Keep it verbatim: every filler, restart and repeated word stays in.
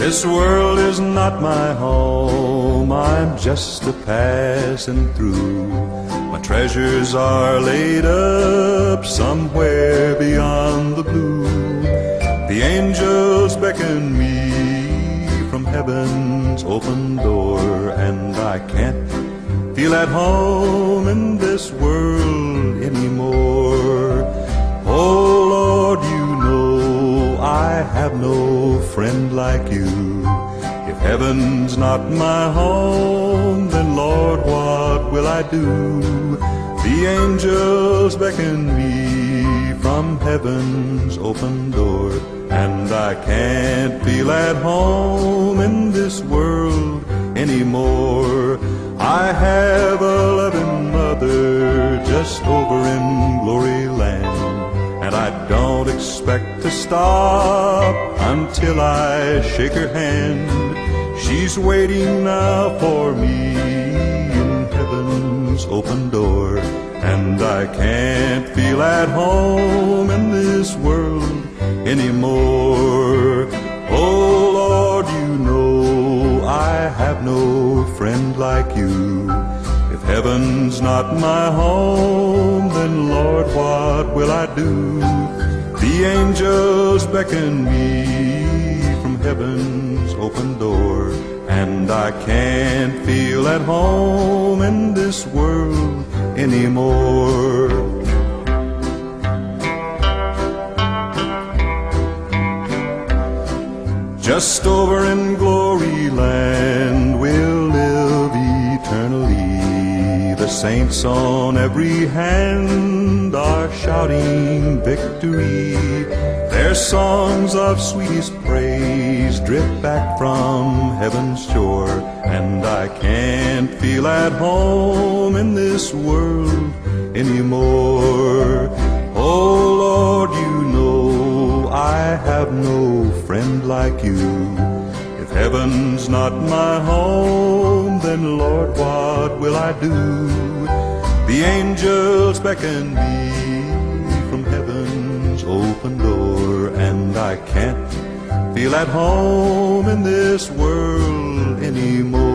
This world is not my home, I'm just a passing through. My treasures are laid up somewhere beyond the blue. The angels beckon me from heaven's open door, and I can't feel at home in this world anymore. Oh Lord, you know I have no friend like you. If heaven's not my home, then Lord, what will I do? The angels beckon me from heaven's open door, and I can't feel at home in this world anymore. I have a loving mother just over in glory land, and I don't expect to stop until I shake her hand. She's waiting now for me in heaven's open door, and I can't feel at home in this world anymore. Oh Lord, you know I have no friend like you. If heaven's not my home, then Lord, what will I do? The angels beckon me from heaven's open door, and I can't feel at home in this world anymore. Just over in glory land we'll live eternally. The saints on every hand are shouting victory. Their songs of sweetest praise drift back from heaven's shore, and I can't feel at home in this world anymore. Oh Lord, you know I have no friend like you. If heaven's not my home, then Lord, what will I do? The angels beckon me from heaven's open door, and I can't feel at home in this world anymore.